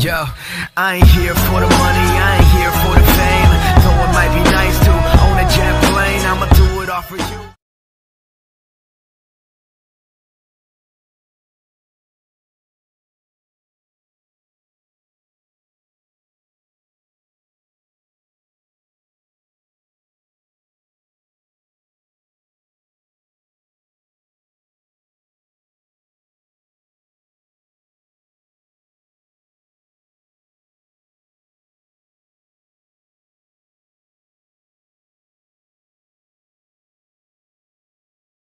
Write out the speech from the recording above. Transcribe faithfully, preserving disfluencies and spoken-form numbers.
Yo, I ain't here for the money, I ain't here for the fame. Though it might be nice to own a jet plane, I'ma do it all for you.